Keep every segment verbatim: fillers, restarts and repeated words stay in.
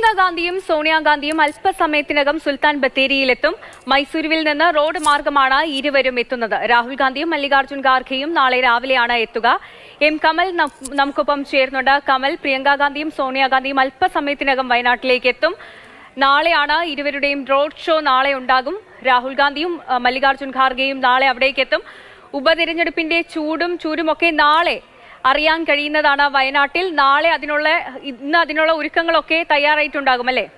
Priyanka Gandhiyum Sonia Gandhiyum അല്പസമയത്തിനകം സുൽത്താൻ ബത്തേരിയിലെത്തും. മൈസൂരുവിൽ നിന്ന് road മാർഗമാണ് ഇരുവരും എത്തുന്നത്. രാഹുൽ ഗാന്ധിയും മല്ലികാർജുൻ ഖാർഗെയും നാളെ രാവിലെയാണ് എത്തുക. എം കമൽ നമുക്കൊപ്പം ചേർന്നുണ്ട്. കമൽ, പ്രിയങ്ക ഗാന്ധിയും സോണിയ ഗാന്ധിയും അല്പസമയത്തിനകം വയനാട്ടിലേക്ക് എത്തും. നാളെയാണ് ഇരുവരുടെയും റോഡ് ഷോ നാളെ ഉണ്ടാകും. രാഹുൽ ഗാന്ധിയും മല്ലികാർജുൻ ഖാർഗെയും നാളെ അവിടേക്ക് എത്തും. ഉപതെരഞ്ഞെടുപ്പിന്റെ ചൂടും ചൂരുമൊക്കെ നാളെ അറിയാൻ കഴിയുന്നതാണ് വയനാട്ടിൽ. നാളെ അതിനുള്ള ഇന്ന് അതിനുള്ള ഒരുക്കങ്ങളൊക്കെ തയ്യാറായിട്ടുണ്ടാകും അല്ലേ?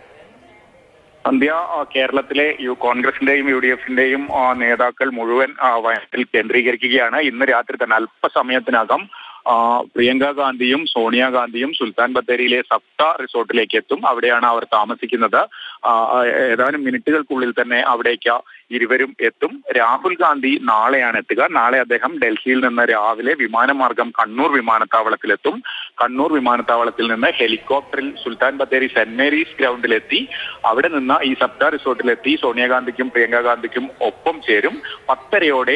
സന്ധ്യ, കേരളത്തിലെ കോൺഗ്രസിന്റെയും യു ഡി എഫിന്റെയും നേതാക്കൾ മുഴുവൻ വയനാട്ടിൽ കേന്ദ്രീകരിക്കുകയാണ്. ഇന്ന് രാത്രി തന്നെ അല്പസമയത്തിനകം പ്രിയങ്ക ഗാന്ധിയും സോണിയ ഗാന്ധിയും സുൽത്താൻ ബത്തേരിയിലെ സപ്ത റിസോർട്ടിലേക്ക് എത്തും. അവിടെയാണ് അവർ താമസിക്കുന്നത്. ഏതാനും മിനിറ്റുകൾക്കുള്ളിൽ തന്നെ അവിടേക്ക് ഇരുവരും എത്തും. രാഹുൽ ഗാന്ധി നാളെയാണ് എത്തുക. നാളെ അദ്ദേഹം ഡൽഹിയിൽ നിന്ന് രാവിലെ വിമാനമാർഗം കണ്ണൂർ വിമാനത്താവളത്തിലെത്തും. കണ്ണൂർ വിമാനത്താവളത്തിൽ നിന്ന് ഹെലികോപ്റ്ററിൽ സുൽത്താൻ ബത്തേരി സെന്റ് മേരീസ് ഗ്രൗണ്ടിലെത്തി അവിടെ നിന്ന് ഈ സപ്ത റിസോർട്ടിലെത്തി സോണിയാഗാന്ധിക്കും പ്രിയങ്ക ഗാന്ധിക്കും ഒപ്പം ചേരും. പത്തരയോടെ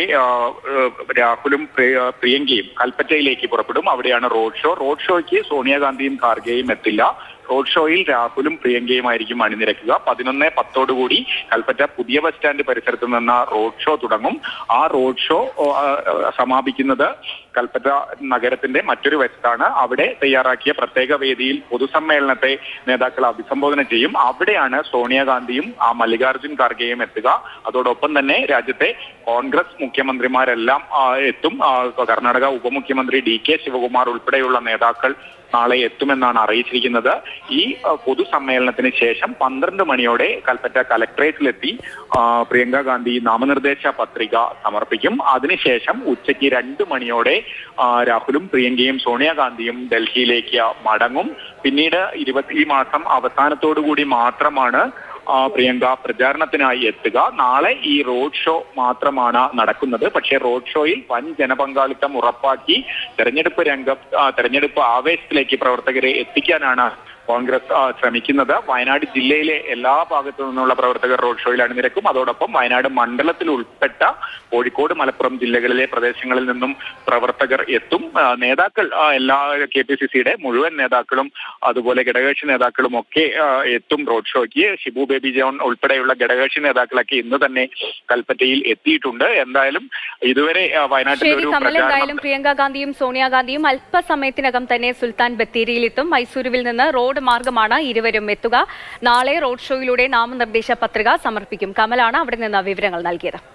രാഹുലും പ്രിയങ്കയും കൽപ്പറ്റയിലേക്ക് പുറപ്പെടും. അവിടെയാണ് റോഡ് ഷോ. റോഡ് ഷോയ്ക്ക് സോണിയാഗാന്ധിയും ഖാർഗെയും എത്തില്ല. റോഡ് ഷോയിൽ രാഹുലും പ്രിയങ്കയുമായിരിക്കും അണിനിരക്കുക. പതിനൊന്ന് പത്തോടുകൂടി കൽപ്പറ്റ പുതിയ ബസ് സ്റ്റാൻഡ് പരിസരത്ത് നിന്ന് റോഡ് ഷോ തുടങ്ങും. ആ റോഡ് ഷോ സമാപിക്കുന്നത് കൽപ്പറ്റ നഗരത്തിന്റെ മറ്റൊരു വശത്താണ്. അവിടെ തയ്യാറാക്കിയ പ്രത്യേക വേദിയിൽ പൊതുസമ്മേളനത്തെ നേതാക്കൾ അഭിസംബോധന ചെയ്യും. അവിടെയാണ് സോണിയാഗാന്ധിയും ആ മല്ലികാർജുൻ ഖാർഗെയും എത്തുക. അതോടൊപ്പം തന്നെ രാജ്യത്തെ കോൺഗ്രസ് മുഖ്യമന്ത്രിമാരെല്ലാം എത്തും. കർണാടക ഉപമുഖ്യമന്ത്രി ഡി കെ ശിവകുമാർ ഉൾപ്പെടെയുള്ള നേതാക്കൾ നാളെ എത്തുമെന്നാണ് അറിയിച്ചിരിക്കുന്നത്. ഈ പൊതുസമ്മേളനത്തിന് ശേഷം പന്ത്രണ്ട് മണിയോടെ കൽപ്പറ്റ കലക്ട്രേറ്റിലെത്തി പ്രിയങ്ക ഗാന്ധി നാമനിർദ്ദേശ പത്രിക സമർപ്പിക്കും. അതിനുശേഷം ഉച്ചയ്ക്ക് രണ്ട് മണിയോടെ രാഹുലും പ്രിയങ്കയും സോണിയാഗാന്ധിയും ഡൽഹിയിലേക്ക് മടങ്ങും. പിന്നീട് ഇരുപത്തി ഈ മാസം അവസാനത്തോടുകൂടി മാത്രമാണ് പ്രിയങ്ക പ്രചാരണത്തിനായി എത്തുക. നാളെ ഈ റോഡ് ഷോ മാത്രമാണ് നടക്കുന്നത്. പക്ഷേ റോഡ് ഷോയിൽ വൻ ജനപങ്കാളിത്തം ഉറപ്പാക്കി തെരഞ്ഞെടുപ്പ് രംഗം തെരഞ്ഞെടുപ്പ് ആവേശത്തിലേക്ക് പ്രവർത്തകരെ എത്തിക്കാനാണ് കോൺഗ്രസ് ശ്രമിക്കുന്നത്. വയനാട് ജില്ലയിലെ എല്ലാ ഭാഗത്തു നിന്നുള്ള പ്രവർത്തകർ റോഡ് ഷോയിൽ അണിനിരക്കും. അതോടൊപ്പം വയനാട് മണ്ഡലത്തിൽ ഉൾപ്പെട്ട കോഴിക്കോട്, മലപ്പുറം ജില്ലകളിലെ പ്രദേശങ്ങളിൽ നിന്നും പ്രവർത്തകർ എത്തും. നേതാക്കൾ എല്ലാ കെ പി സി സിയുടെ മുഴുവൻ നേതാക്കളും അതുപോലെ ഘടകകക്ഷി നേതാക്കളും ഒക്കെ എത്തും റോഡ് ഷോയ്ക്ക്. ഷിബു ബേബി ജോൺ ഉൾപ്പെടെയുള്ള ഘടകകക്ഷി നേതാക്കളൊക്കെ ഇന്ന് തന്നെ കൽപ്പറ്റയിൽ എത്തിയിട്ടുണ്ട്. എന്തായാലും ഇതുവരെ വയനാട്ടിൽ ഒരു എന്തായാലും പ്രിയങ്ക ഗാന്ധിയും സോണിയാഗാന്ധിയും അല്പസമയത്തിനകം തന്നെ സുൽത്താൻ ബത്തേരിയിലെത്തും. മൈസൂരുവിൽ നിന്ന് റോഡ് മാർഗമാണ് ഇരുവരും എത്തുക. നാളെ റോഡ് ഷോയിലൂടെ നാമനിർദ്ദേശ പത്രിക സമർപ്പിക്കും. കമലാണ് അവിടെ നിന്ന് വിവരങ്ങൾ നൽകിയത്.